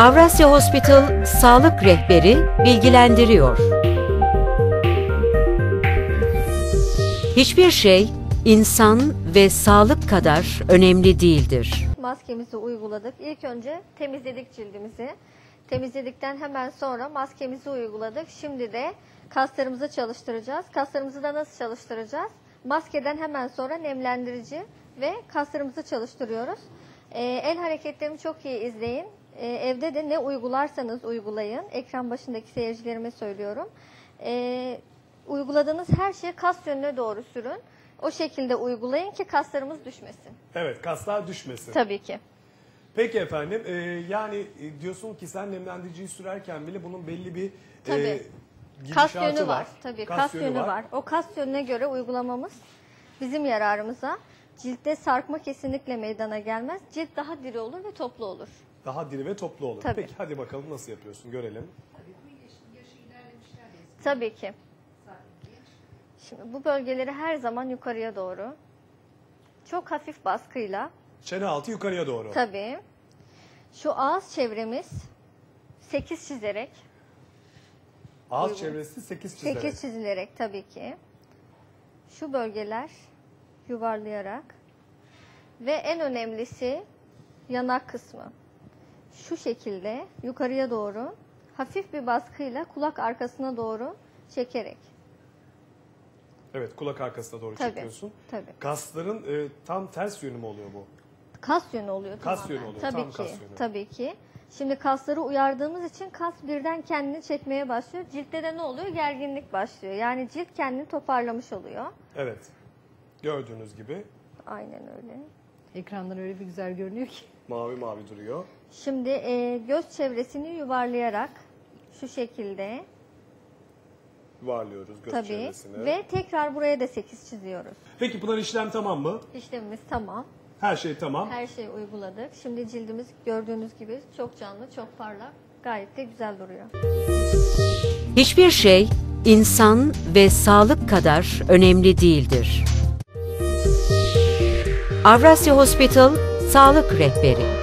Avrasya Hospital Sağlık Rehberi bilgilendiriyor. Hiçbir şey insan ve sağlık kadar önemli değildir. Maskemizi uyguladık. İlk önce temizledik cildimizi. Temizledikten hemen sonra maskemizi uyguladık. Şimdi de kaslarımızı çalıştıracağız. Kaslarımızı da nasıl çalıştıracağız? Maskeden hemen sonra nemlendirici ve kaslarımızı çalıştırıyoruz. El hareketlerimi çok iyi izleyin. Evde de ne uygularsanız uygulayın. Ekran başındaki seyircilerime söylüyorum. Uyguladığınız her şeyi kas yönüne doğru sürün. O şekilde uygulayın ki kaslarımız düşmesin. Evet, kaslar düşmesin. Tabii ki. Peki efendim, yani diyorsun ki sen nemlendiriciyi sürerken bile bunun belli bir Tabii. gidişatı Kas yönü var. Tabii kas yönü var. var. O kas yönüne göre uygulamamız bizim yararımıza. Ciltte sarkma kesinlikle meydana gelmez. Cilt daha diri olur ve toplu olur. Daha diri ve toplu olur. Tabii. Peki hadi bakalım nasıl yapıyorsun, görelim. Tabii ki. Şimdi bu bölgeleri her zaman yukarıya doğru. Çok hafif baskıyla. Çene altı yukarıya doğru. Tabii. Şu ağız çevremiz 8 çizerek. Ağız Uygun. çevresi 8 çizerek. 8 çizilerek tabii ki. Şu bölgeler yuvarlayarak. Ve en önemlisi yanak kısmı. Şu şekilde yukarıya doğru hafif bir baskıyla kulak arkasına doğru çekerek. Evet, kulak arkasına doğru Tabii, çekiyorsun. tabii. Kasların tam ters yönü mü oluyor bu? Kas yönü oluyor Kas tamamen. yönü oluyor, Tabii tam ki, kas yönü. tabii ki. Şimdi kasları uyardığımız için kas birden kendini çekmeye başlıyor. Ciltte de ne oluyor? Gerginlik başlıyor. Yani cilt kendini toparlamış oluyor. Evet. Gördüğünüz gibi Aynen öyle. Ekrandan öyle bir güzel görünüyor ki. mavi mavi duruyor. Şimdi göz çevresini yuvarlayarak şu şekilde. Yuvarlıyoruz göz Tabii. çevresini. Ve tekrar buraya da 8 çiziyoruz. Peki Pınar, işlem tamam mı? İşlemimiz tamam. Her şey tamam. Her şeyi uyguladık. Şimdi cildimiz gördüğünüz gibi çok canlı, çok parlak. Gayet de güzel duruyor. Hiçbir şey insan ve sağlık kadar önemli değildir. Avrasya Hospital Sağlık Rehberi